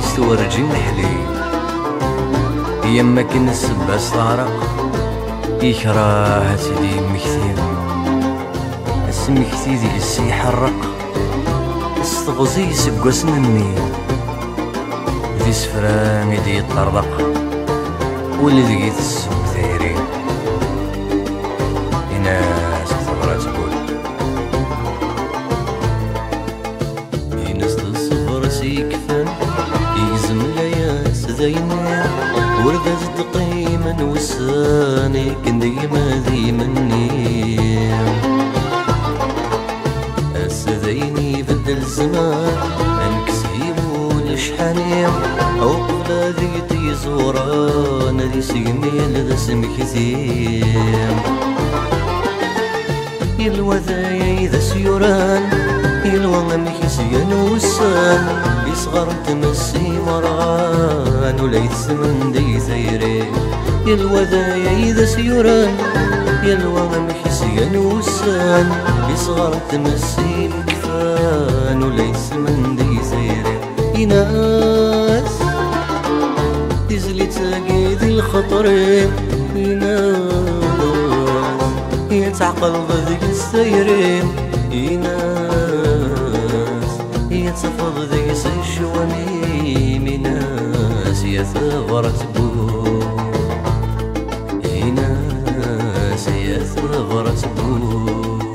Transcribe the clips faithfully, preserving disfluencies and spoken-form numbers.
يستورجي محلي يما كن السبا صارق يكره سيدي مكتيب اسمكتي دي السي يحرق استغزي سقوس مني ذي سفران يدي يطرق واللي ذقيت السوق ثيري ناس كثبرة تقول يناس الصبر سيكفن يزم لياس ذيني وردة تقيما وساني كن ديما ذي مني أسذيني بدل الزمان أنكسيبو لشحاني أو قبل ذي تيزوران ذي سيمي لذا سمكتيم يلوذايا إذا سيوران يلوى مكسيان وسان يصغر تمسي مرغان ولا يتسمن دي ثيري يلوذايا إذا سيوران يلوى مكسيان وسان يصغر تمسي مكفان ولا يتسمن دي ثيري يناس تزلي تلاقي ذي الخطر يناس يتعقل بذيك السيرين يناس يتصفض ذيك الشوامي مناس يثغرت بو يناس يثغرت بو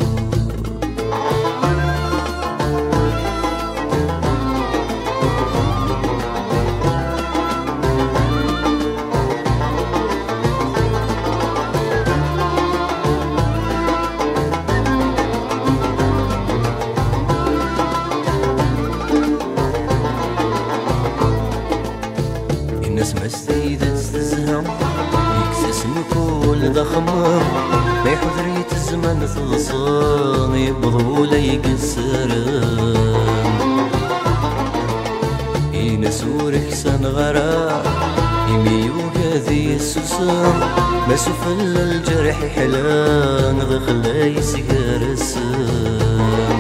الناس ما استيدت تزهم يكسسن كل ذا خمام ما يحضريت الزمان تغصان يبضو ولا يكسران ينسورك سان غرام يميو هذي السوسام ما سفل الجرح حلان ذا خلا يسكر السام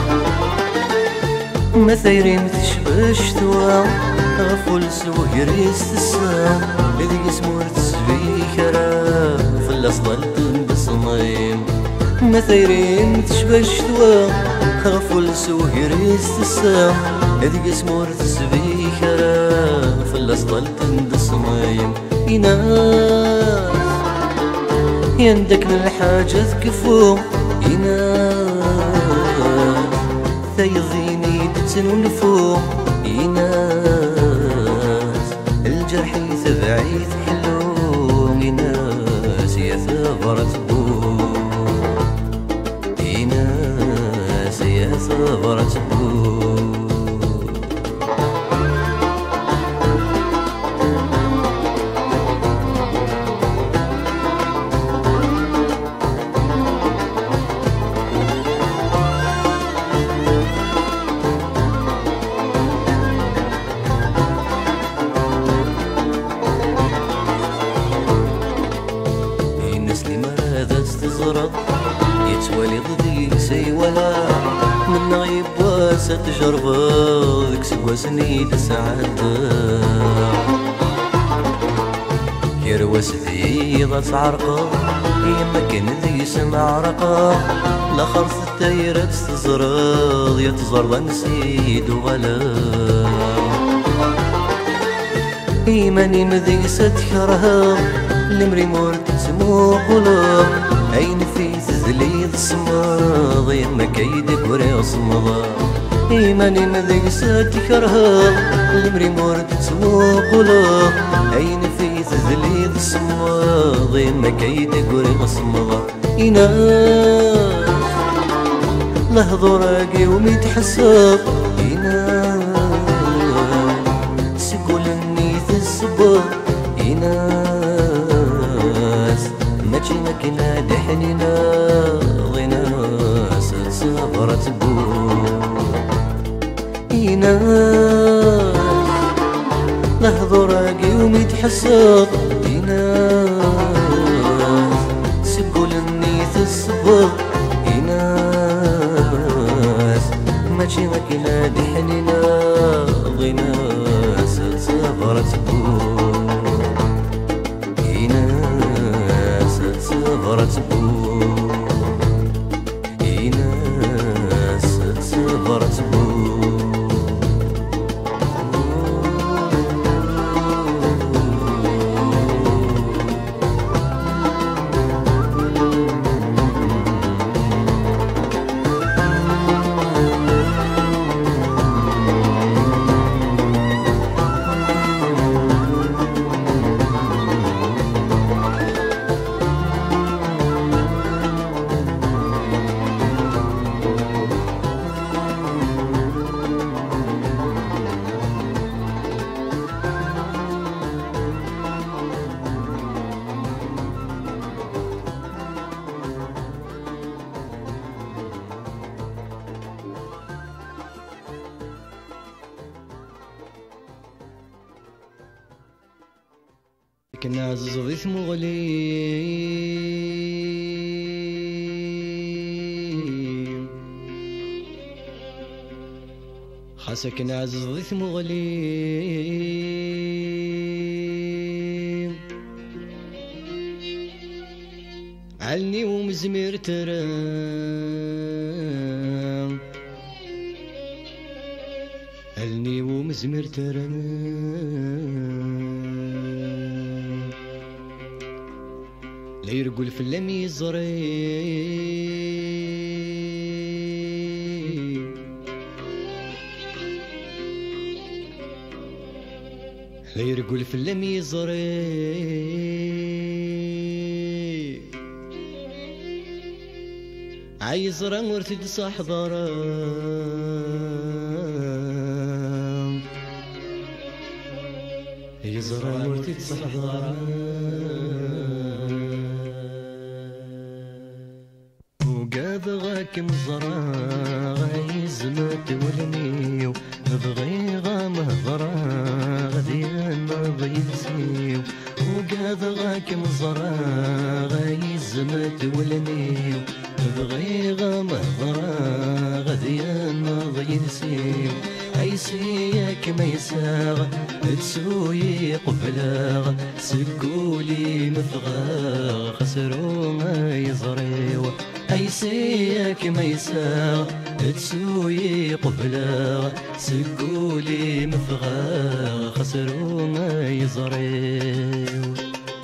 ما ثيرين تشبش توام غفول سوير يستسام إذا يسمور تسبي كرام في الأصل بصميم ما ثيرين تشبش توام غفول سوير يستسام إذا يسمور تسبي كرام في الأصل بصميم يناس يندك للحاجة كفو يناس ثيظيني تنونفو يناس الجرح يتبعي تحلو يناس يثغرت بو يناس يثغرت بو يتولي ضدي سي ولا من غيب واسا تجربة ذيك سقواسني تسعد يرواس ذي ضات عرقا يما كان ذي سمع رقا لا خرث التايرات تزرض يتزرض نسيد وغلا إيماني مذي ستكرها المري مورد تسمو قلوب عين في تزليد الصماض يما كيدك وري صمضا إيماني مذي ستكرها المري مورد تسمو قلوب عين في تزليد الصماض يما كيدك وري صمضا يناس لحظة راقي وميتحسب يناس سقول النيث السبا يناس ماشي مكنا دحنينا ضيناس صبرت بو يناس لحظة راقي وميتحسب يناس سقول النيث السبا يناس ماشي مكنا دي حنينا ضينا ستبرت بو إينا ستبرت بو إينا ستبرت بو كنا زوز مغلي خاصك نعزز مغلي علني ومزمير ترام علني ومزمير ترام لا يرقل في اللم يزري لا يرقل في اللم يزري عايز رمرتد صاح ضرام يزرع مرتد صاح ضرام وقابغاك مزرع غايز ما تولنيو بغي غامه ضرا غديان ضيلسيو وقابغاك مزرع غايز ما تولنيو بغي غامه ضرا غديان ضيلسيو عيسيك ما يساغ تسوي قبلاغ سكولي مفغاغ خسرو ما يزريو عيسيك ما يساغ تسوي قبلاغ سكولي مفغاغ خسرو ما يزريو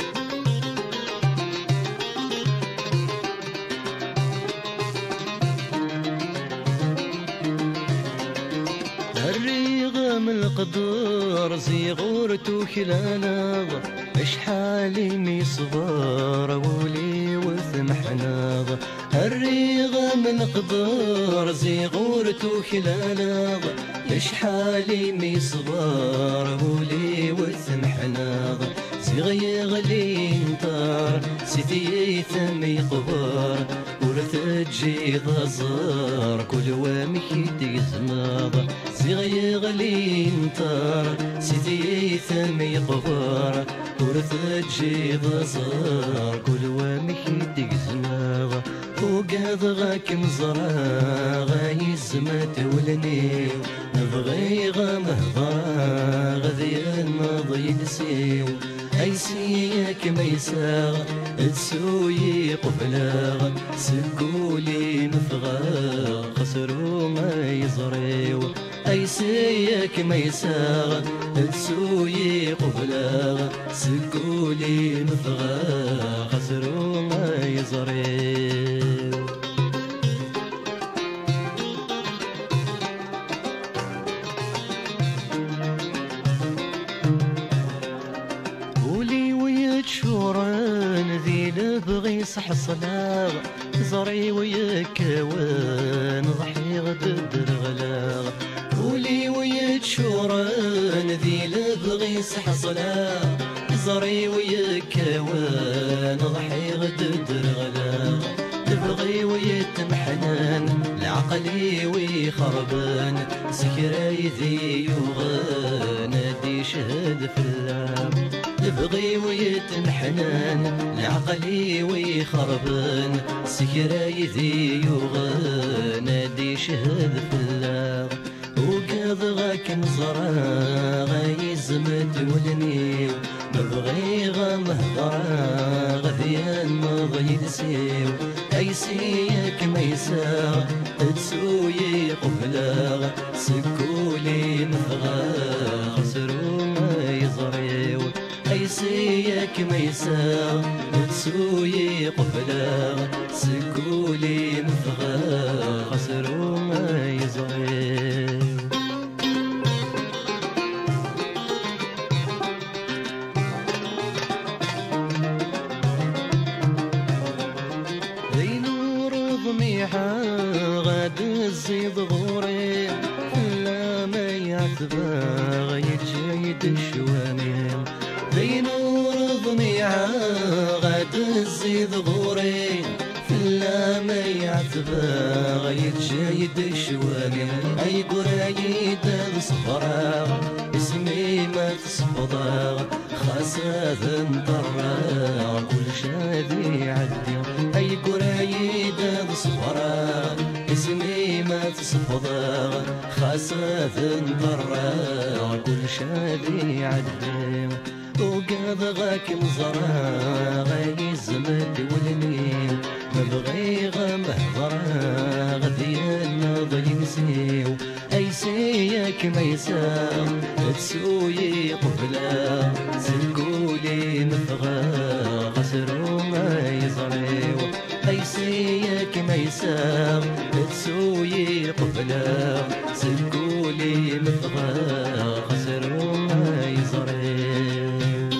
الريغم القدر زيغورتو خلانا اشحالي مي صغار ولي وثمحنا الريغم القدر زيغورتو خلانا اشحالي مي صغار ولي وثمحنا زيغيغلي انطار سيدي ثمي قبار ورثجي ضزار كل وامكي تقزماض زيغيغلي انطار سيدي ثمي قبار ورثجي ضزار كل وامكي تقزماض وقاض غاك مزرا غايز ما تولنيو نبغي غامه ضرا غذيان ضيد سيو عيسيك ما يساغ تسوي قبلاغ سكولي مفغاغ خسرو ما يزريو عيسيك ما يساغ تسوي قبلاغ سكولي مفغاغ خسرو ما يزريو شوران ذي لبغي صح صلاغ زري وياك وان ضحي غدد الغلاغ قولي وياك شوران ذي لبغي صح صلاغ زري وياك وان ضحي غدد الغلاغ تبغي ويتمحنان العقلي ويخربان سكراي ذي يغان دي شهد في اللام نبغي ويتنحنان لعقلي ويخربان سكراي ذي يغان نادي شهد في الله وقاض غاك نزرا غيزمت ولنيو نبغي غمهضرا غذيان مضيد سيو ايسيك ميسا تسوي قبلا سكولي نفغا خسرو ما يزريو ايسيك ميسا تسوي قبلا سكولي نفغا خسرو ما يزريو غاد الزيد غوري لا ما يعتبى غيجيد الشوامل ذي نور ضميعة غاد الزيد غوري لا ما يعتبى غيجيد الشوامل اي قرايد الصفرا اسمي ما تصفضا خاصة انطرا كل شادي عدي اي قرايد الصفرا اسمي ما تصفضا خاصة انطرا كل شادي عدي وقاض غاك مزرا غيزمت ولميل مبغي غمهضرا غذيان ضي نسيو ايسيك ميسا تسوي قبلا سلقولي مفغا خسرو ما يزريو ايسيك ميسا تسوي قبلا سلقولي مفغا خسرو ما يزريو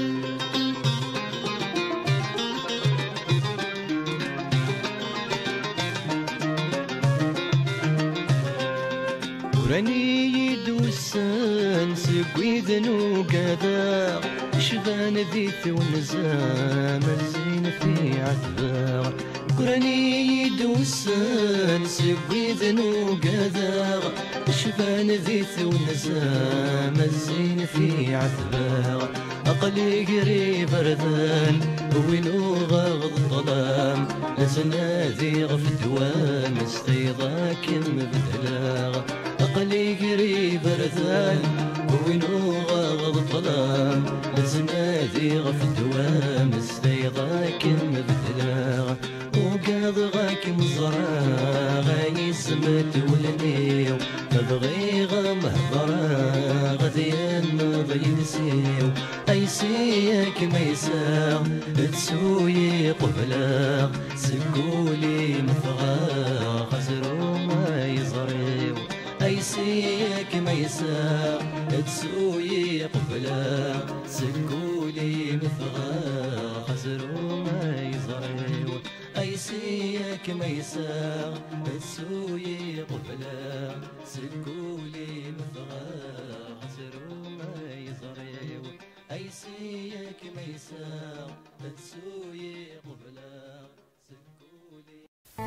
راني يدوسان سقوي ذنو قذا شبان ذيث ونزام الزين في عتبا راني يدوسان سقوي ذنو قذا شبان ذيث ونزام الزين في عتبا أقلي قريب ردان وينو غاض الظلام لسنادي غف الدوام استيضاك مبدلا أقلي قريب ردان وينو غاض الظلام لسنادي غف الدوام استيضاك مبدلا وقاض غاك مزرا غيسمت ولنيو مبغي غمهضرا غذيان ضي نسيو ايسيك ميسا تسوي قبلا سقولي مفغا خسرو ما يزريو ايسيك ميسا تسوي قبلا سقولي مفغا خسرو ما يزريو ايسيك ميسا تسوي قبلا سقولي مفغا خسرو ما يزريو ايسيك ميسا تسوي قبلا سقولي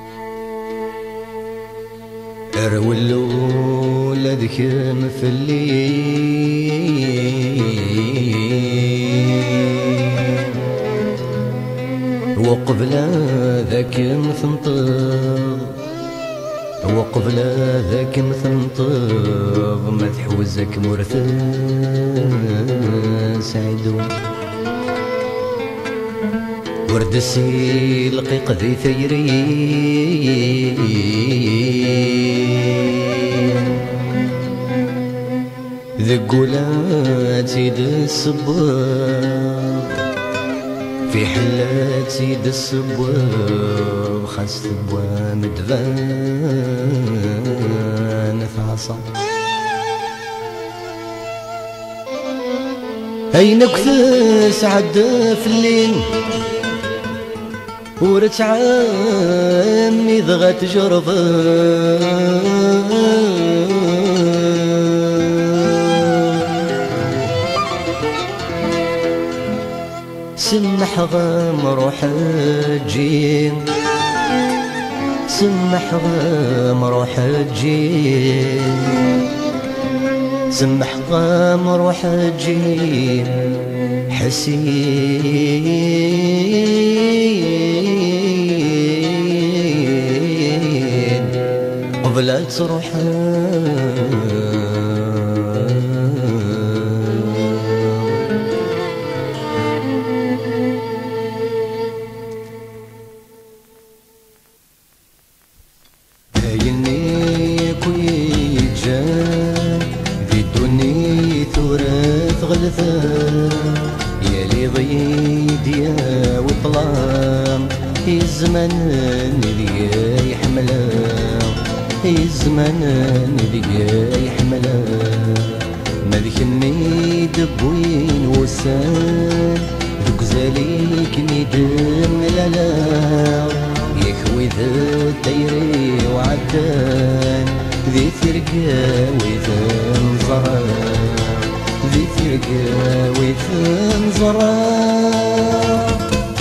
أرولو لذك مثلي وقبل ذاك مثنطر وقبل ذاك مثنطر ما تحوزك مرثن سعدو ورد السيل لقيق ذي ثيري ذقولات سيد الصباب في حلات سيد الصباب خاص ثبوة مدفان في عصا أينك تسعد في الليل ورت عامي ضغط جرفان سمح غام روح تجي سمح غام روح تجي سمح قام روح تجي حسين قبل تروح يالي ضيد يا وطلام الزمان اللي يحمله الزمان اللي يحمله مالك النيد بوين وسان ذوك زاليك ندم لا لا يكوي ذا الديري وعدان ذي ترقى وذا نزران ذي ترقى وتنزرع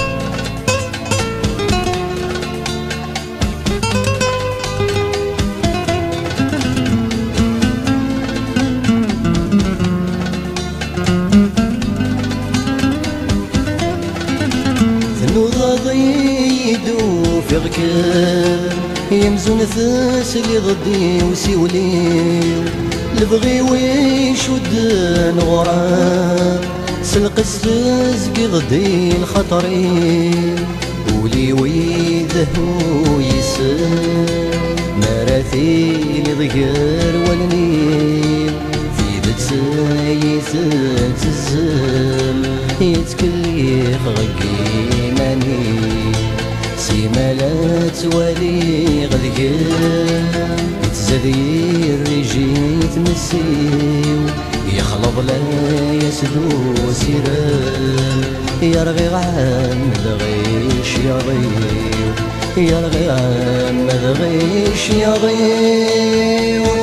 ذنوض ضيدو في غكام يمزون ثاس اللي ضدي وسيولي لبغي ويشود نغرام سلق السزق ضدي الخطري ولي ويذهو يسر مراثيل ضير والنيل في ذات سايث الزل يتكليخ غقي ماني سيمالات ولي غذيان يتزذير رجيت مسيو يخلط لا يسدو سيران يرغي عام الغيش يضيو يرغي عام الغيش يضيو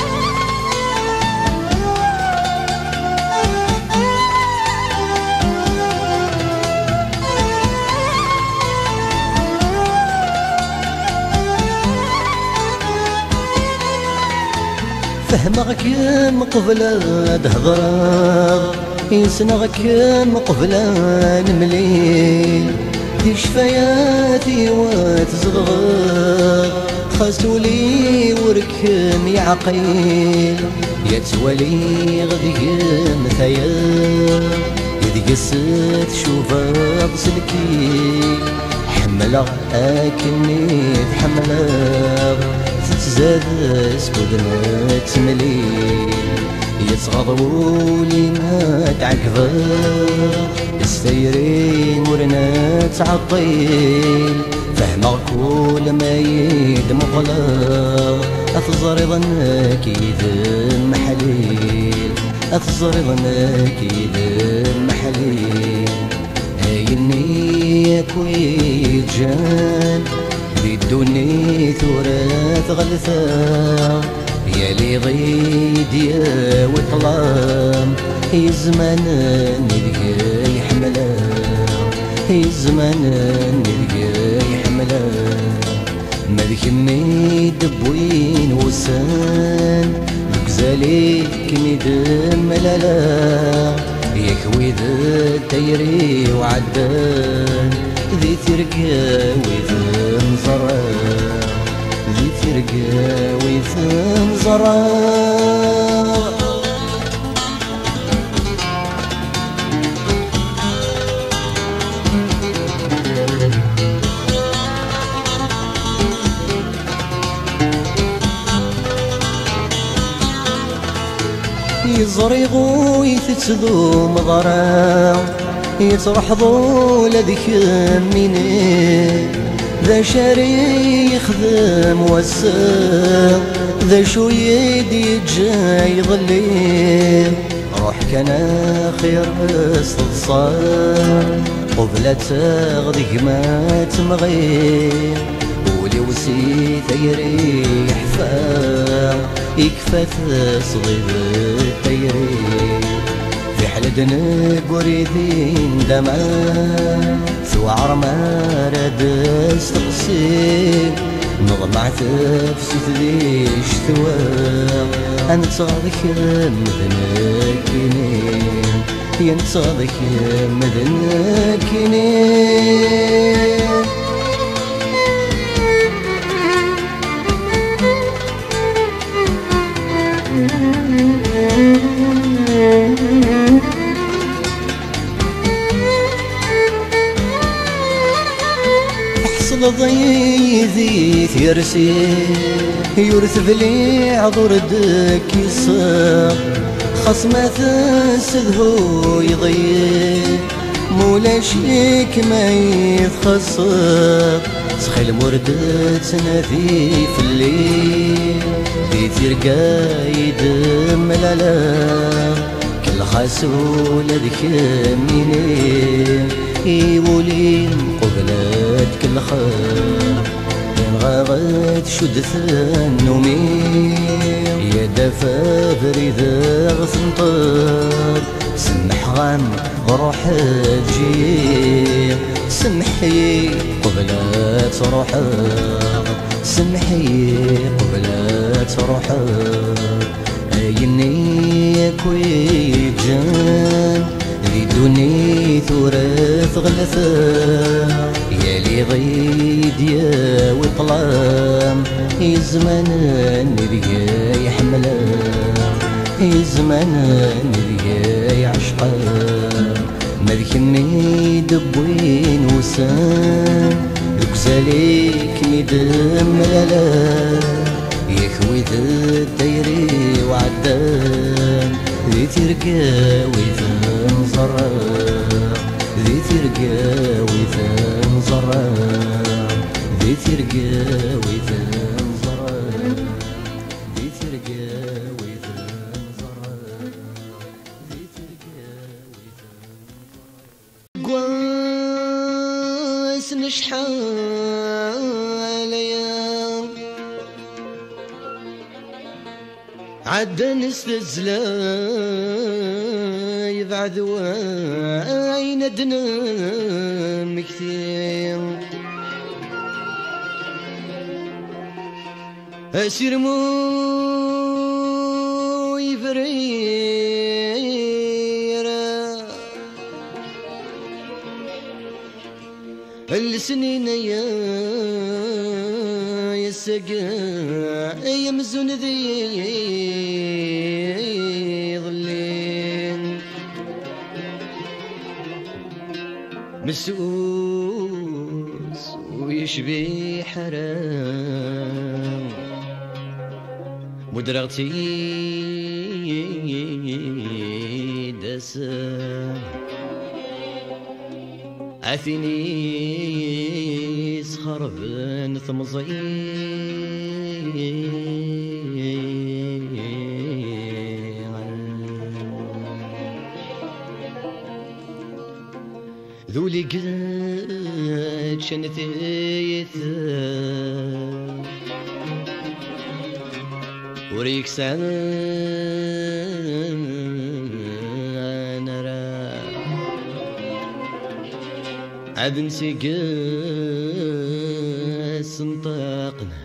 فهمك كم قبل تهضر ينسنغ كم قبل نملي دي شفاياتي وتزغر خاسولي وركم يعقيل يتولي غديم ثياب يدقست شوفا بسلكي حملا اكني تحملا تزاد سكودنا تمليل يتصغضولي ما تعقبا السيرين ورنا تعطيل فهمك كل ما يدم غلا أتزرضنك يذم محليل أتزرضنك يذم محليل هاي النية كوي جان بدوني ثورات غلثا يالي غيد يا وطلام الزمان نلقى يحملا الزمان نلقى يحملا مالك ميد بوين وسان بكزاليك ندم لالا يكوي ذا الديري وعدان ذي ترقى وذا نزرع ذي ترقى وذا نزرع يزريغو يتسذو مضرع يترحضو لذيك مني ذا شاري يخدم وسام ذا شو يدي جاي ظلي روح كان خير استصار قبلة تغذيك ما تمغير ولي وسي تيري حفا يكفى صغير التيري في حلدنا قريدين دما ثوار ما راد استقسيم نظمع تفسيت ليش ثوار أنصادك مذنكني ينصادك مذنكني حصل ضيذي ثيرسي يورث بلي عضردك يصاب خصمة تنسدهو يضيق مولا شيك ما يتخصب سخيل مردت سنافي في الليل دي ترقا يدم لالا كل خاسول ذيك منين يولي قبلت كل خير غاغت شدث النومي يا دفا بريدة غثنطر سمح غام روح تجي سمحي قبلت روحك سمحي قبلت روحك عيني كوي جان دوني ثورث غلثة يا لي غيد يا وطلام يزمان نريا يحملا يزمان نريا يعشقا مذكني دبوين وسان يكزاليك ندم لالا يخوي ذا الديري وعدان ذي ترقى وذا مزرع ذي ترقى وذا مزرع ذي ترقى وذا مزرع ذي ترقى وذا مزرع ذي ترقى وذا مزرع قواس نشحال يا عدا نستزلا يبعد وين دنام كثير أسير مو يفريرا السنين يا يسقى يمزون ذي ظلين مسؤوس ويشبي حرام مدرغتي دسام عثيني صخر بن ذولي قد شنتي وريك سنرى عدن سيقاس انطاقنا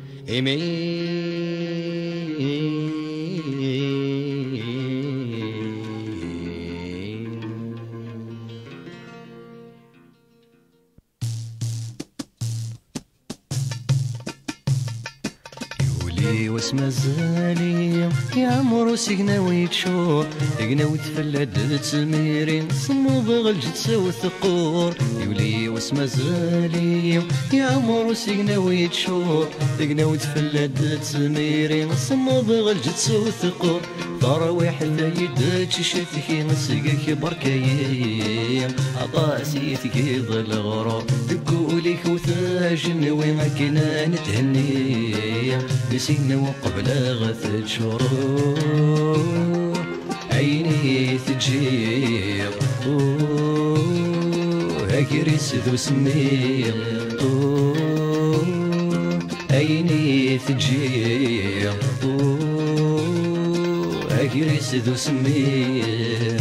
واسم زالي يا عمرو سيقنا ويتشور يقنا ويتفلد تسميرين صمود غلج تساوي ثقور يولي واسم زالي يا عمرو سيقنا ويتشور يقنا ويتفلد تسميرين صمود غلج تساوي ثقور ضراويح الليد تشتكي نسقك بركايم عطاسيتك ظل غرور تقولي كوثاجن وين كنا نتهني نسينا وقبل غث شرور عيني تجير هكريس ذو سمير عيني تجير هكريس ذو سمير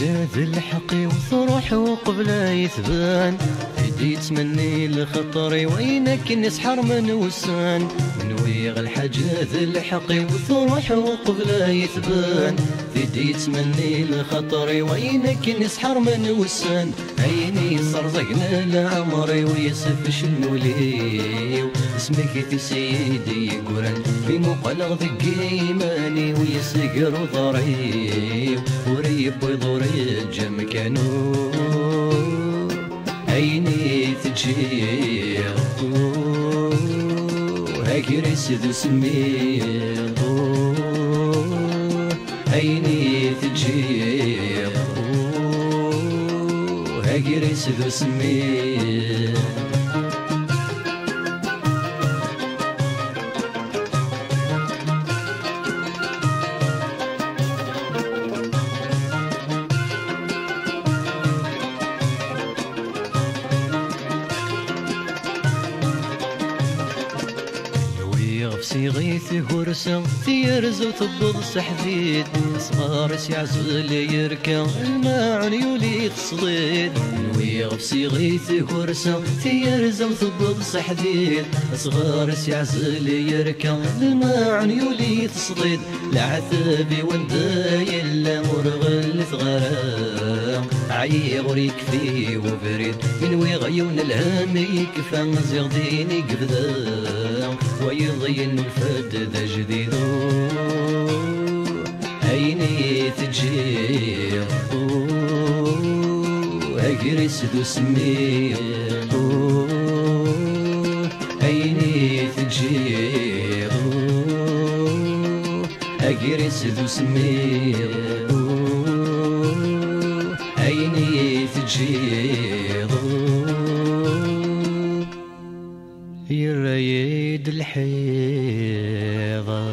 الحاجة ذي الحقي وتروح وقبلا يثبان يدي يتمني لخطري وينك نسحر من وسان نويغ الحاجة ذي الحقي وتروح وقبلا يثبان يدي يتمني لخطري وينك نسحر من وسان عيني صرزقنا لعمري ويسف شنو لي اسمك في سيدي قران في مقلغ ذق ايماني ويسقر ضريب وريب ويضري جمكانو عيني تجير هاكري سدو سمير عيني تجير هاكري سدو سمير صيغيث هرسة تيرز وتبض سحديد صغار سيعزل يركا الماعن يولي تصديد نويغ بصيغيث هرسة تيرز وتبض سحديد صغار سيعزل يركا الماعن يولي تصديد العذابي والداي الا مرغل ثغرام عيغ يكفي وبريد من عيون الهام يكفى زيغ ديني قبدا ويضين الفد ذا جديد عيني تجير هاكري سدو سمير عيني تجير هاكري سدو سمير عيني تجير يريد الحيضة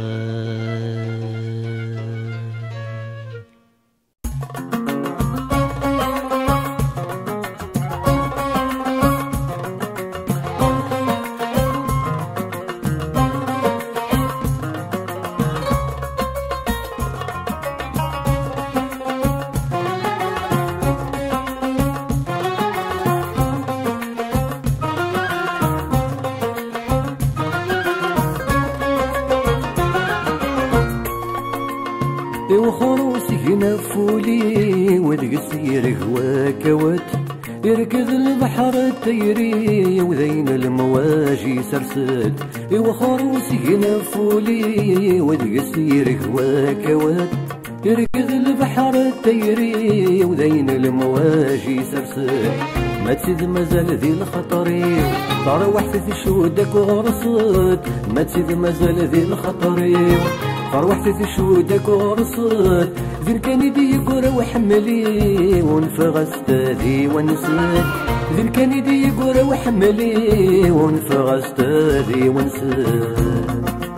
وخروسي نفولي ودقسير هواك وات يركض البحر التيري وذين المواجي سرسد وخروسي نفولي ودقسير هواك وات يركض البحر التيري وذين المواجي سرسد ما تسيد مازال ذي الخطري طروحت في شودك وغرصت ما تسيد مازال ذي الخطري طروحت في شودك ورصت ذين كان يدي يقرا وحملي ونفغست ذي ونسيت ذين كان يدي يقرا وحملي ونفغست ذي ونسيت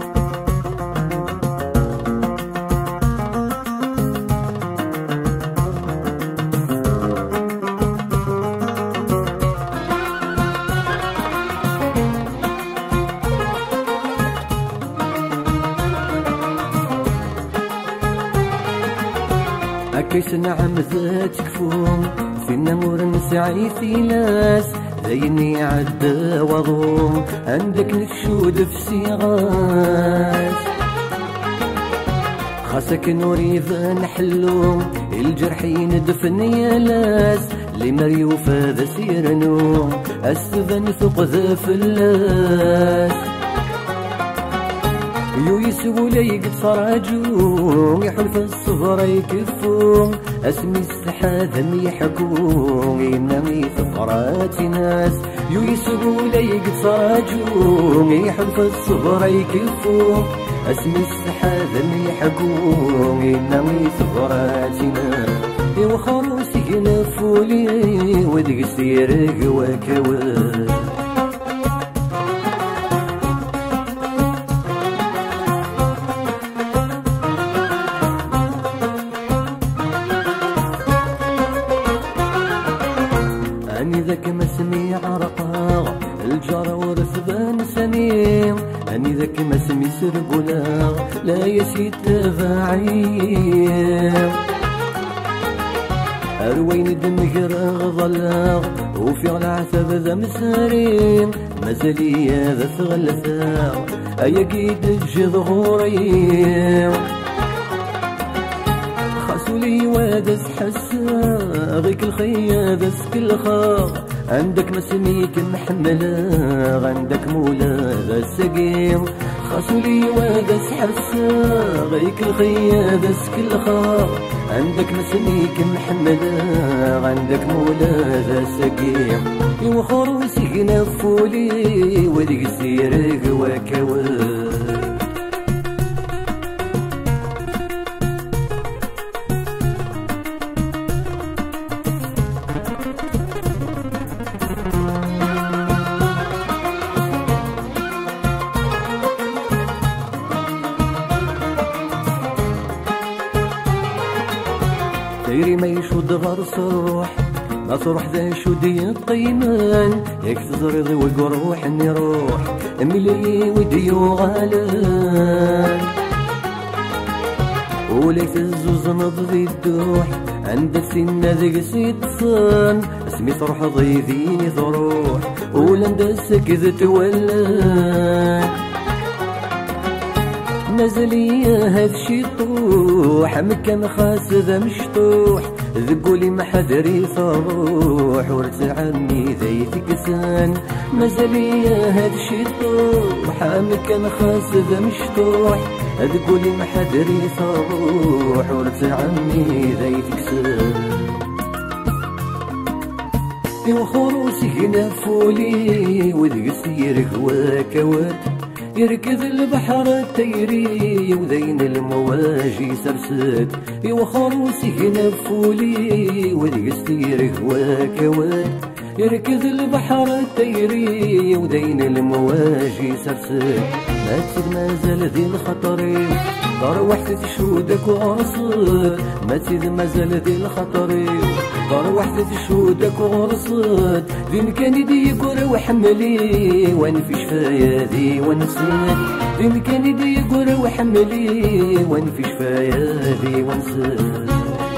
كيس نعم ذات كفوم في النمور نسعي في ناس ذيني عدى وضوم عندك نفشود في سيغاس خاصك نريد نحلو الجرحين دفن يا لاس لمريوف هذا سيرنو السفن ثق ذا فلاس يو يسوو ليك صراجو يحلف الصفر يكفو اسمي السحاذم يحكو ينامي ثفرات ناس يو يسوو ليك صراجو يحلف الصفر يكفو اسمي السحاذم يحكو ينامي ثفرات ناس يو خروسي نفولي ودق سيرك وكوات ذاك مسمي عرقاغ الجرى ورثبان سميم أني ذاك مسمي سرقلاغ لا يسيد تفاعيم أروين دمك غضلاغ وفي العتب ذا مسارين مازالي ذا ثغلثاغ أيا قيد الجد غورين خاسولي وادس حسا غيك الخيا ذا سكل خاغ عندك مسميك محملا عندك مولا ذا السقيم خاسولي وادس حسا غيك الخيا ذا سكل خاغ عندك مسميك محملا عندك مولا ذا السقيم وخروسي نفولي وذيك سيرك وكوان غيري ما يشود غرس الروح ما تروح ذا يشود يطيمان ياك تزرد وقروح اني روح ملي ودي وغالان وليك تزوز نضذي الدوح عند السنة ذيك سيت صان اسمي تروح ضيذيني تروح ولند سكذت ولان نزلي هاد شي طوح مكان خاص ذا مشطوح ذقولي ما حد ريث روح ورث عمي ذي تكسان نزلي هاد شي طوح مكان خاص ذا مشطوح ذقولي ما حد ريث روح ورث عمي ذي تكسان وخروسي نفولي وذق سيرك وكوات يركض البحر التيري وذين المواجي سرسات وخروسي نفولي وذيك ستيرك وكوات يركض البحر التيري وذين المواجي سرسات ما تسد مازال ذي الخطري دار وحدة شودك وعرصات ما تسد مازال ذي الخطري دار وحدة شودك وعرصات ذين كان يدي يقول وحملي وان في شفايا ذي ونسات ذين كان يدي يقول وحملي وان في شفايا ذي ونسات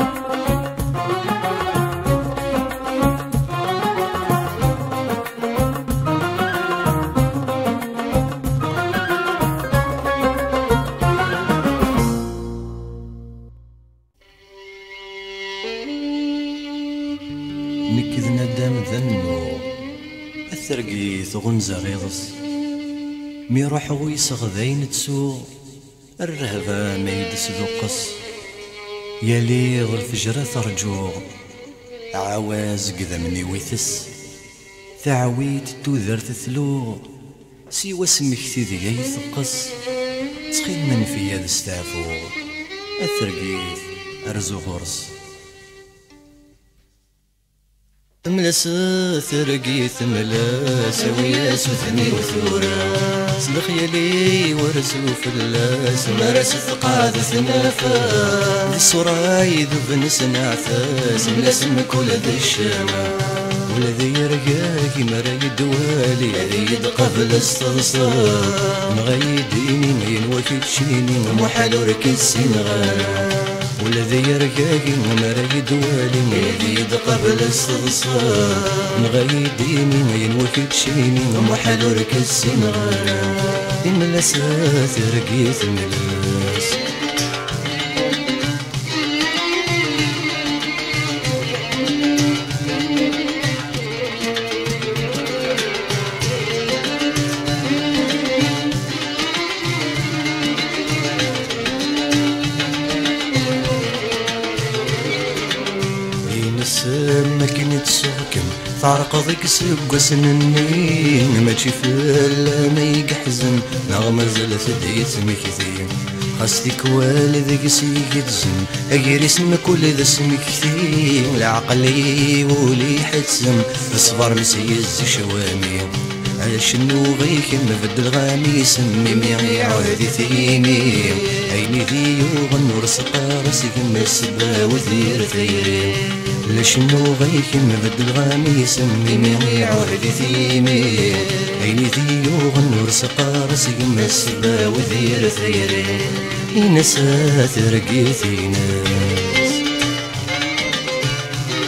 نكذ ندم ذنو الثرقيث غنزة غيظس ميروح ويسغ ذين تسو الرهبة ما يدس ذقص يليظ الفجرة ترجو عواز قذمني ويثس تعويت توذر تثلو سيوا سمك تذي يثقص تخيل من في يد استعفو الثرقيث أرزو غرس ملاس ثرقيث ملاس وياس وثني وثورا سلخ يلي ورسو فلاس مرس ثقاذ ثنافا السرايد بنس نعثاس ملاس مكول ذي الشامة والذي يرقاكي مرايد والي يريد قبل الصلصال مغيديني ما ينوكي تشيني محال وركي السنغال والذي يرقاقي مرايد والي يريد قبل الصلصال مغيديني ما ينوكي تشيني محال وركي السنغال الملاسات رقيت ملاس ما كنت ساكن تعرق ضيك سق سنني ماشي فلا ما يقحزن نغمة زلت ديت مكثير خاصتك والذيك سيك تزن اجري اسمك ولذا اسمك كثير العقلي ولي حتسم الصبر مسيز شوامي على شنو غيك مفد الغامي سمي ميغي عهدي ثيمي عيني ذي يوغن ورسق راسك مسبا وذير ثيري لشنو غيك مفد الغامي سمي ميغي عهدي ثيمي عيني ذي يوغن ورسق راسك مسبا وذير ثيري إنسات رقيتي ناس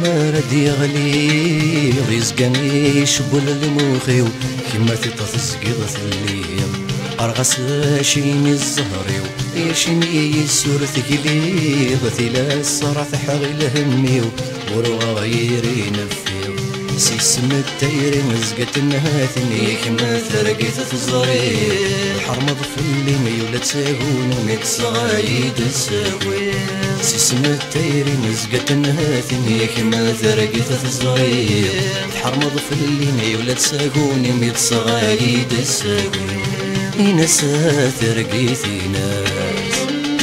ما رد يغلي غيزقاني يشبل الموخيو كيما تطف زقيضة الليل أرغس شيني الزهريو يشيني يسور ثقيلي غثيلا الصرع حغي لهميو ورغا غيري نفيو سيسم التايري مزقت النهاثني كما ثرقيت تزري الحرمض في اللي ميولا تساهون وميت صغايد الساوي سيسم التايري مزقت النهاثني كما ثرقيت تزري الحرمض في اللي ميولا تساهون وميت صغايد الساوي إناس ثرقيتي ناس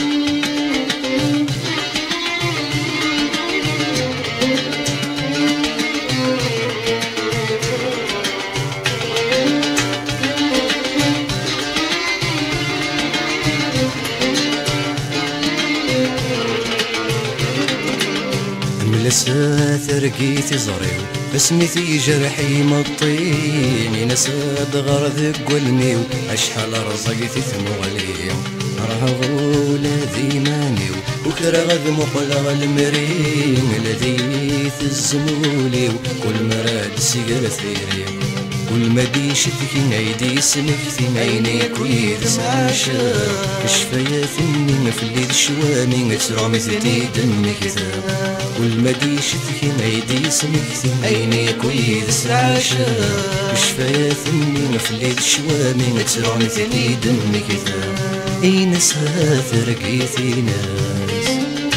ملسا ثرقيتي زريو بسميتي جرحي مطيني نساد غرذك والميو أشحال رزقتي ثمغليو راه غولا ذي مانيو وكرا غذ مقلغ المريم لذي الزموليو كل مراد سيقر ثيريو كل ما ديشتك نايدي سمكتي عيني كويد سعاشا شفاياتني مفلي الشوامي ترامي ثتي دمي كتاب كل ما ديشتك نايدي سمكتي عيني كويد سعاشا شفاياتني مفلي الشوامي ترامي ثتي دمي كتاب اين سافر قيتي ناس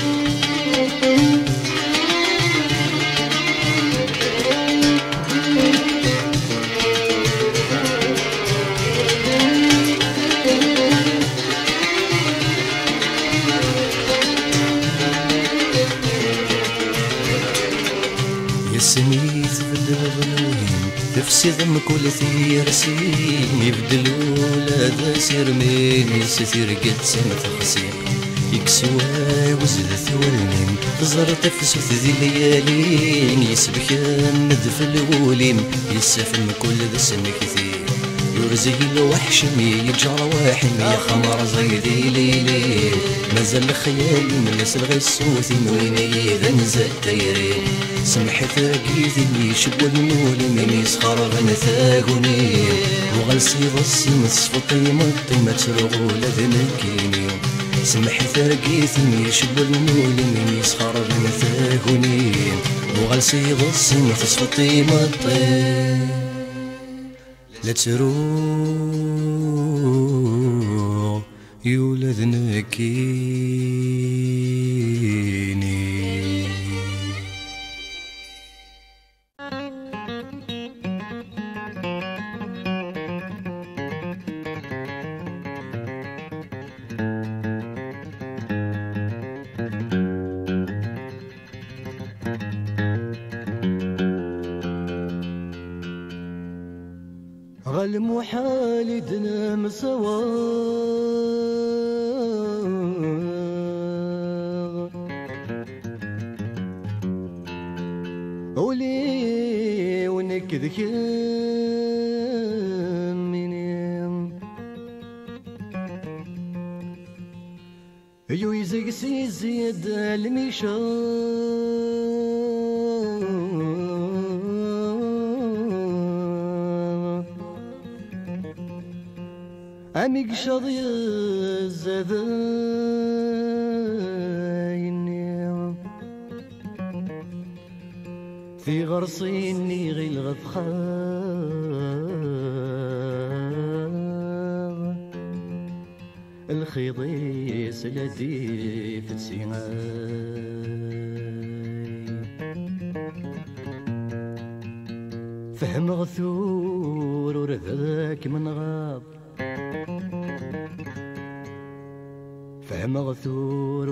سميت بدل ظلوهم تفسي ضم كل ثير سين يبدلوا لا سير مين يستير قد سنة خسير يكسوا وزدت والمين تزر تفسوث ذي الليالين يسبك الندف الوليم يسفن كل ذا سن كثير يرزي الوحشمي يجعر واحمي خمر زيدي ليلي مازال خيالي من يسلغي الصوت ويني ذا نزل تيري سمح ثاقيثي اللي يشبو المولي من يسخر غن ثاقوني وغلسي ضسي مصفطي مطي ما ترغو لذنكيني سمح ثاقيثي اللي يشبو المولي من يسخر غن ثاقوني وغلسي ضسي مصفطي مطي لا تروح يولد نكيني غالمحال دنام سوا ولي ونكذ كمينيم يو يزيق سيزيد الميشان عميق شاضي الزذاين في غرصيني غي الغفخار الخيضي سلدي في السيناي فهم غثور ورذاك من غاب فهم غثور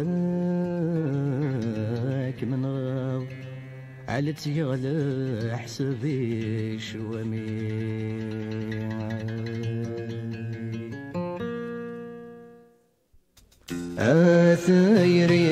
ورذاك من غاب على تيغلى حسبي شوامي آثيري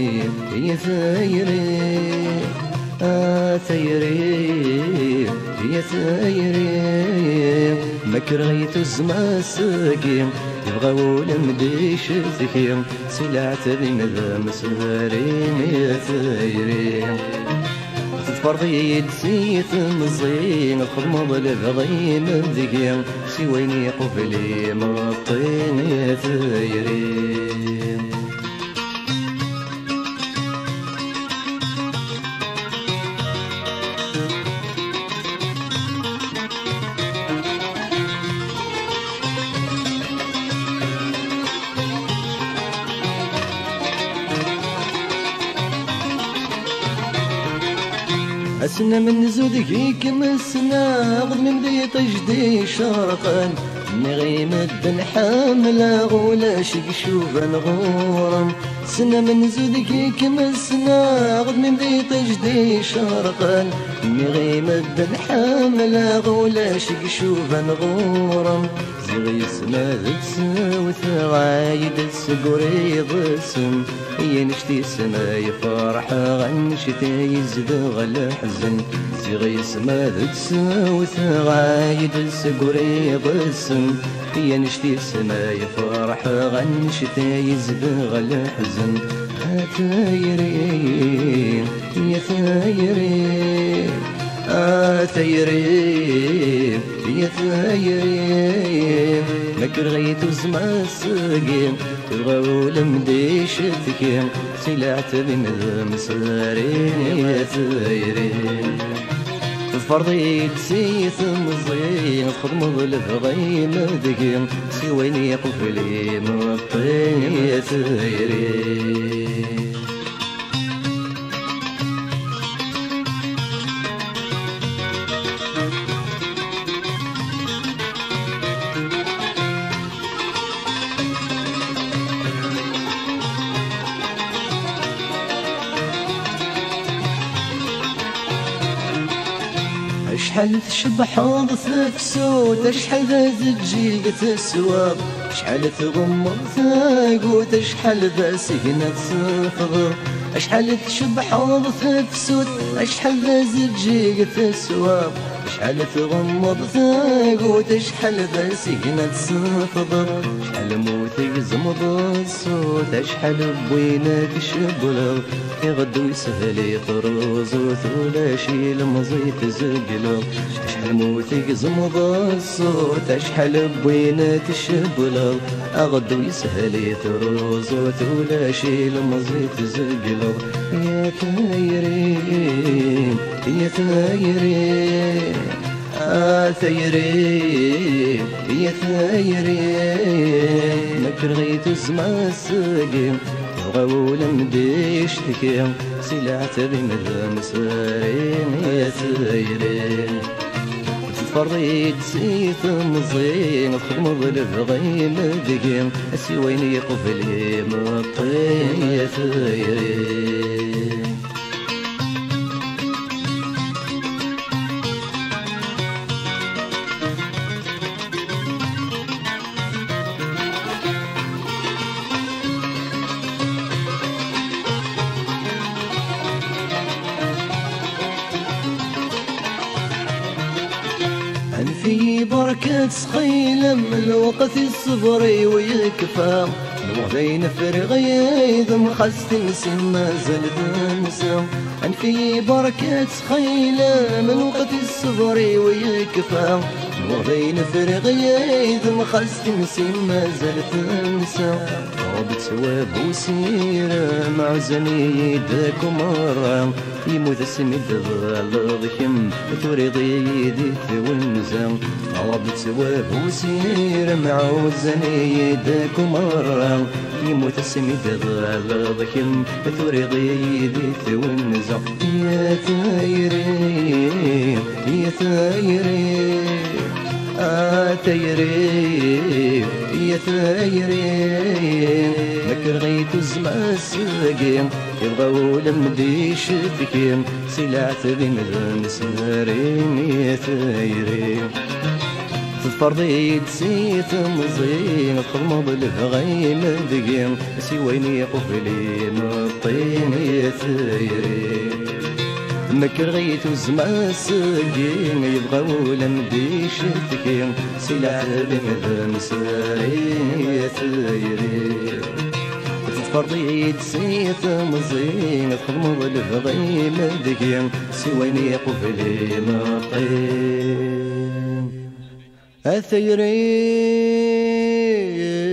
يا ثيري آثيري يا ثايري مكر غيت الزما ساقي يبغى ولا مديش ذكي سلعت بمذا مسهرين يا ثايري تفرضي دسيت مزين الخدمة بالبغي مذكي سويني قبلي مطين يا ثايري أسنا من زودك كما السنا غد من ذي تجدي شرقا نغيم الدن حاملة غولا شق شوفا غورا سنا من زودك كما السنا غد من ذي تجدي شرقا نغيم الدن حاملة غولا شق شوفا غورا زغي سما ذتسا وثغايد السقوري ضسم هي نشتي سما يفرح غنشتي يزدغ الحزن زغي سما ذتسا وثغايد السقوري ضسم هي نشتي سما يفرح غنشتي يزدغ الحزن ثايري يا ثايري آه ثايري يا ثايري مكر غيت زما السقيم تبغى ولا مديش تكيم سلعت بمذا مسارين يا ثايري فرضي تسيث مزين خدمض البغي مدقيم سويني قفلي مطين يا ثايري شحال تشبح ضثك سود شحال ذا تجي تسواب شحال تغمض ثاقوت شحال ذا سكنة صفر شحال تشبح ضثك سود شحال ذا تجي تسواب شحال تغمض ثاقوت شحال ذا سكنة صفر شحال موتك زمض الصوت شحال بوينك شبلغ يغدو يسهل يطرز وثولا شي لمزيت زقلو شحال موتك زمض الصوت شحال بوينك شبلغ أغدو يسهل يطرز وثولا شي لمزيت زقلو يا ثايري يا ثايري آه ثايري يا ثايري مكر غيت زما السقيم ولا مديش تكيم سلعت بمذا مسارين يا ثايري تفرضي تسيث مزين خدمض البغي مدقيم سويني قبلي مطين يا ثايري في بركة سخيلة من الوقت الصبري ويكفى الوضين فرغي ذم خست نسيم ما زلت نسام أن في بركة سخيلة من الوقت الصبري ويكفى الوضين فرغي ذم خست نسيم ما زلت نسام رابط سواب وسيرة مع زني داك مرة يموت السميد ضخم توريضي يدي ونزام رابط سواب وسيرة مع زني داك مرة يموت السميد ضخم توريضي يدي ونزام يا ثايري يا ثايري آه ثايري يا ثايري مكر غيت زما السقيم يبغى ولا مديش تكيم سلعت بمذا مسارين يا ثايري تفرضي تسيث مزين خرمض البغي مدقيم سويني قفلي مطين يا ثايري مكر غيث وزما سقين يبغى ولا مديش تكين سلع بمذ مساري ثيري تفرضيد سيث مزين تخدم الفضي مدكين سويني قبلي مطين أثيري